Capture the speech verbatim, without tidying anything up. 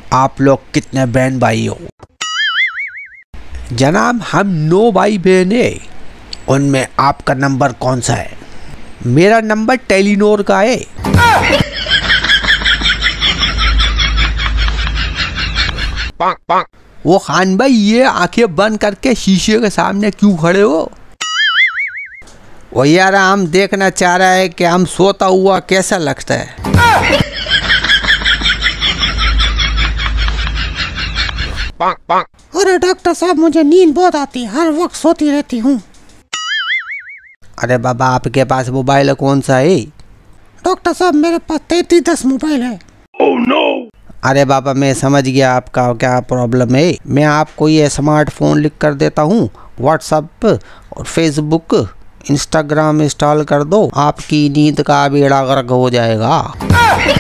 आप लोग कितने बहन भाई हो? जनाब हम नौ भाई बहन है। उनमें आपका नंबर कौन सा है? मेरा नंबर टेलीनॉर का है। पांक, पांक। वो खान भाई ये आंखें बंद करके शीशे के सामने क्यों खड़े हो? वो यार हम देखना चाह रहा है कि हम सोता हुआ कैसा लगता है। पांक, पांक। अरे डॉक्टर साहब मुझे नींद बहुत आती है, हर वक्त सोती रहती हूँ। अरे बाबा आपके पास मोबाइल कौन सा है? डॉक्टर साहब मेरे पास तैतीस दस मोबाइल है। oh, no! अरे बाबा मैं समझ गया आपका क्या प्रॉब्लम है। मैं आपको ये स्मार्टफोन लिख कर देता हूँ। व्हाट्सएप और फेसबुक इंस्टाग्राम इंस्टॉल कर दो, आपकी नींद का बेड़ा गर्क हो जाएगा।